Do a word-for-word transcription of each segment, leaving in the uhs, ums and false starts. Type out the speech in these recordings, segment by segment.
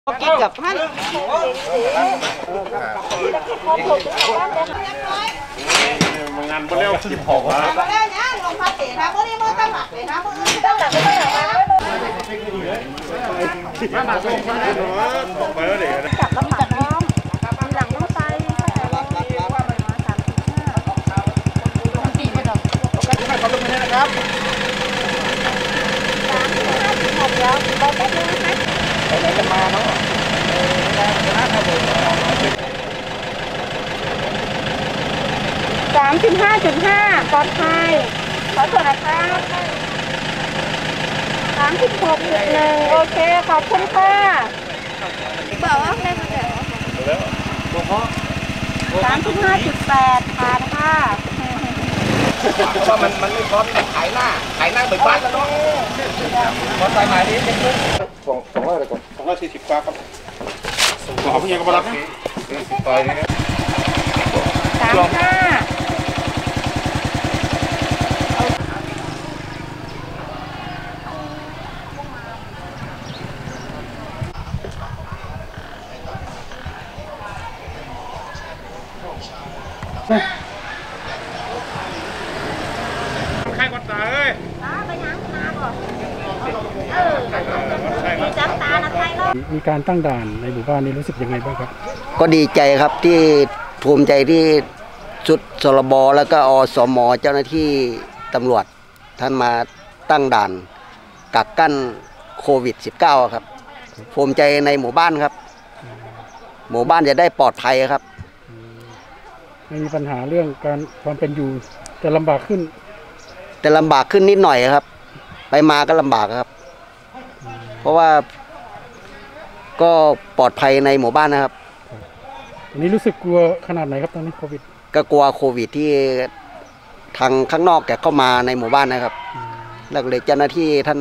กินกับพันงานบริเวณสิบหกนะบริเวณนี้ลงภาษีนะบริเวณตั้งหลักเลยนะบริเวณตั้งหลักไม่ต้องหลักมามาส่งมาเลยบอกไปแล้วเดี๋ยวจับลำบากพร้อมมีหลังต้องใส่รับรับรับรับสามสิบห้าปีไม่ต้องให้ความร่วมมือนะครับสามสิบห้าสิบหกแล้วรอแป๊บนึงนะคะเดี๋ยวจะมาเนาะสามสิบห้าจุดห้าปลอดภัยขอตรวจนะครับสามสิบหกจุดหนึ่งโอเคขอบคุณค่ะบอกว่าได้มาแล้วสามสิบห้าจุดแปดผ่านค่ะเพราะมันมันไม่พร้อมที่จะขายหน้าขายหน้าเหมือนบ้านแล้วเนาะพอใส่หมายนี้จะขึ้นสองสองร้อยเลยก่อนสองร้อยสี่สิบกว่าครับส่งขอพี่ยังก็มารับนะสิบไปนี่นะสามห้าใครกดตาเอ้ยไปยังมาก่อนเออมีจับตานะใครเนาะมีการตั้งด่านในหมู่บ้านนี้รู้สึกยังไงบ้างครับก็ดีใจครับที่ภูมิใจที่ชุดสรบแล้วก็อสมเจ้าหน้าที่ตำรวจท่านมาตั้งด่านกักกั้นโควิด สิบเก้า ครับภูมิใจในหมู่บ้านครับหมู่บ้านจะได้ปลอดภัยครับไม่มีปัญหาเรื่องการความเป็นอยู่จะลำบากขึ้นแต่ลำบากขึ้นนิดหน่อยครับไปมาก็ลำบากครับเพราะว่าก็ปลอดภัยในหมู่บ้านนะครับอันนี้รู้สึกกลัวขนาดไหนครับตอนนี้โควิดก็กลัวโควิดที่ทางข้างนอกแกเข้ามาในหมู่บ้านนะครับแล้วเลยเจ้าหน้าที่ท่าน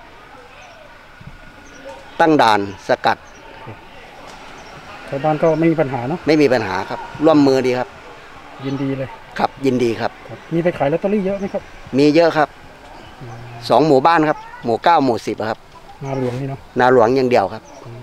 ตั้งด่านสกัดชาวบ้านก็ไม่มีปัญหาเนาะไม่มีปัญหาครับร่วมมือดีครับยินดีเลยครับยินดีครับมีไปขายลอตเตอรี่เยอะไหมครับมีเยอะครับสองหมู่บ้านครับหมู่เก้าหมู่สิบครับนาหลวงนี่เนาะนาหลวงอย่างเดียวครับ